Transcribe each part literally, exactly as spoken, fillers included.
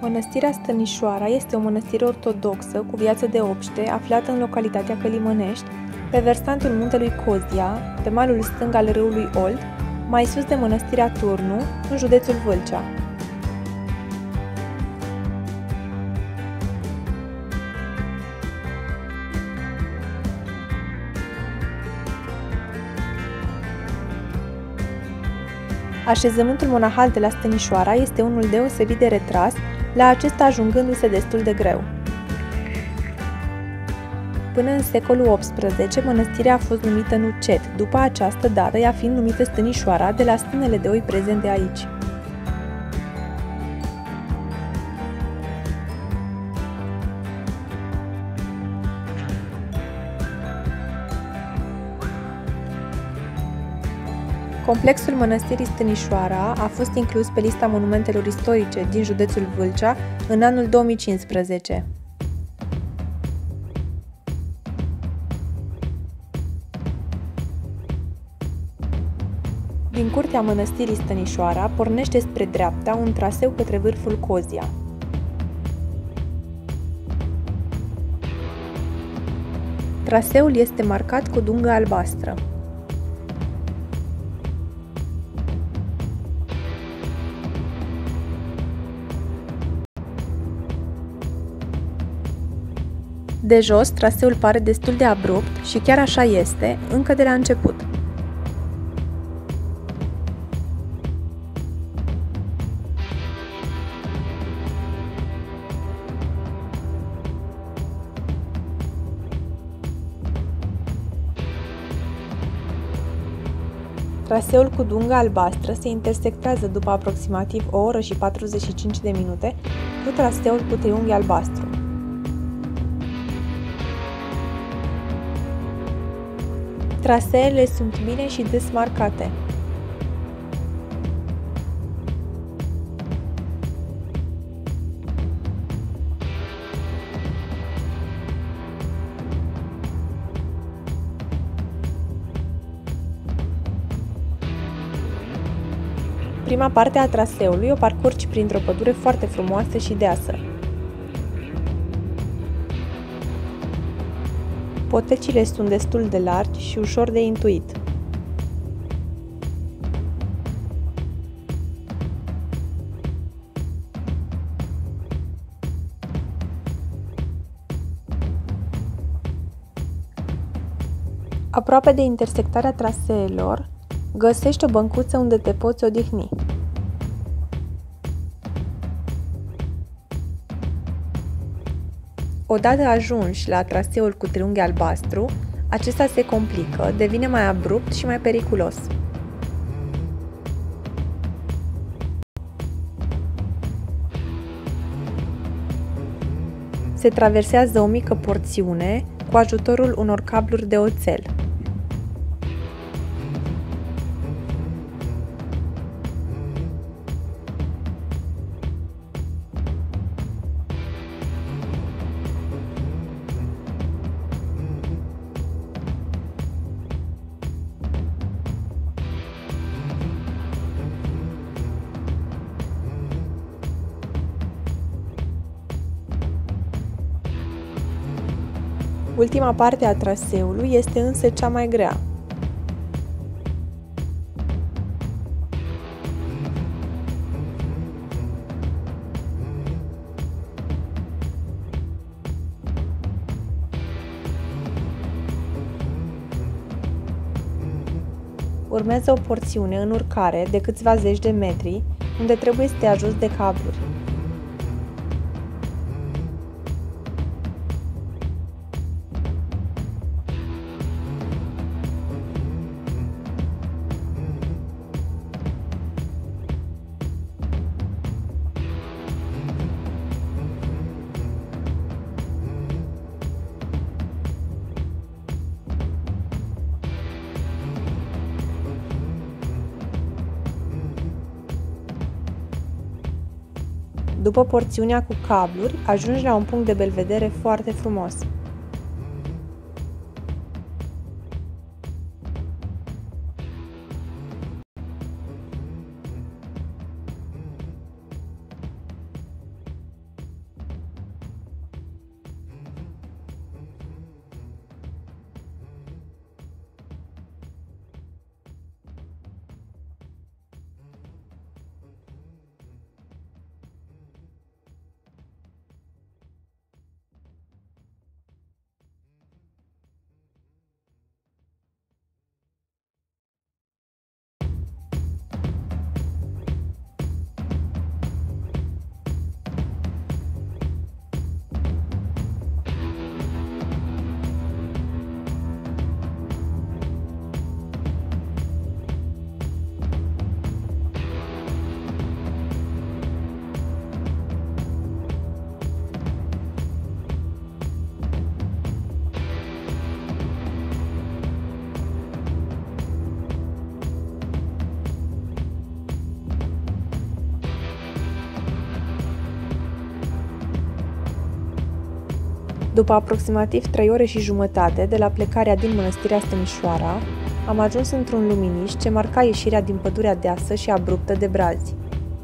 Mănăstirea Stănișoara este o mănăstire ortodoxă cu viață de obște aflată în localitatea Călimănești, pe versantul muntelui Cozia, pe malul stâng al râului Olt, mai sus de mănăstirea Turnu, în județul Vâlcea. Așezământul monahal de la Stănișoara este unul deosebit de retras, la acesta ajungându-se destul de greu. Până în secolul optsprezece, mănăstirea a fost numită Nucet, după această dată ea fiind numită Stănișoara de la stânele de oi prezente aici. Complexul mănăstirii Stănișoara a fost inclus pe lista monumentelor istorice din județul Vâlcea în anul două mii cincisprezece. Din curtea mănăstirii Stănișoara pornește spre dreapta un traseu către vârful Cozia. Traseul este marcat cu dungă albastră. De jos, traseul pare destul de abrupt și chiar așa este, încă de la început. Traseul cu dungă albastră se intersectează după aproximativ o oră și patruzeci și cinci de minute cu traseul cu triunghi albastru. Traseele sunt bine și des marcate. Prima parte a traseului o parcurgi printr-o pădure foarte frumoasă și deasă. Potecile sunt destul de largi și ușor de intuit. Aproape de intersectarea traseelor, găsești o băncuță unde te poți odihni. Odată ajungi la traseul cu triunghi albastru, acesta se complică, devine mai abrupt și mai periculos. Se traversează o mică porțiune cu ajutorul unor cabluri de oțel. Ultima parte a traseului este însă cea mai grea. Urmează o porțiune în urcare de câțiva zeci de metri, unde trebuie să te ajuți de cabluri. După porțiunea cu cabluri, ajungi la un punct de belvedere foarte frumos. După aproximativ trei ore și jumătate de la plecarea din Mănăstirea Stănișoara, am ajuns într-un luminiș ce marca ieșirea din pădurea deasă și abruptă de brazi.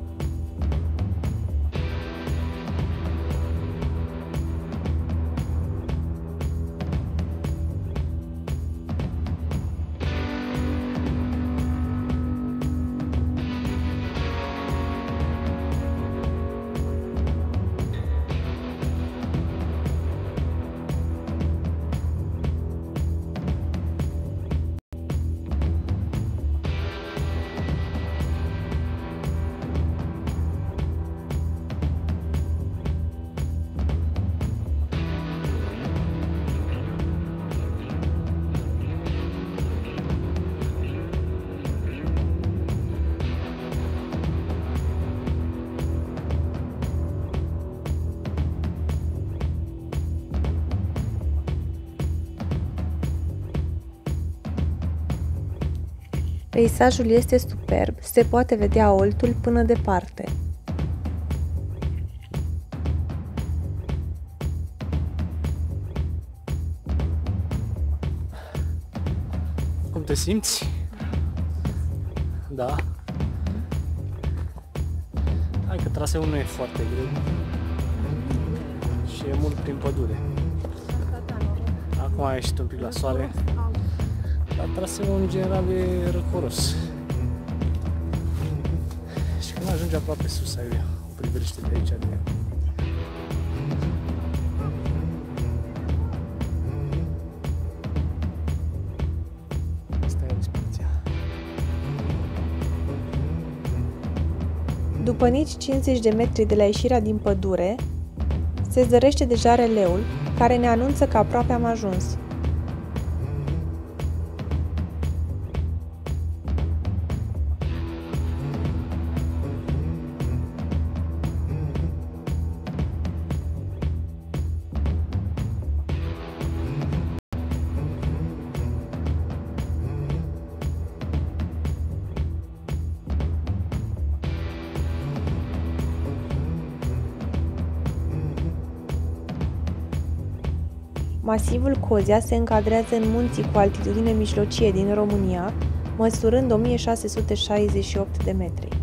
Peisajul este superb, se poate vedea Oltul până departe. Cum te simți? Da. Hai că traseul nu e foarte greu și e mult prin pădure. Acum a ieșit un pic la soare, dar traseul în general e răcoros. Și când ajungi aproape sus, ai o priveliște de aici de După nici cincizeci de metri de la ieșirea din pădure, se zărește deja releul, care ne anunță că aproape am ajuns. Masivul Cozia se încadrează în munții cu altitudine mijlocie din România, măsurând o mie șase sute șaizeci și opt de metri.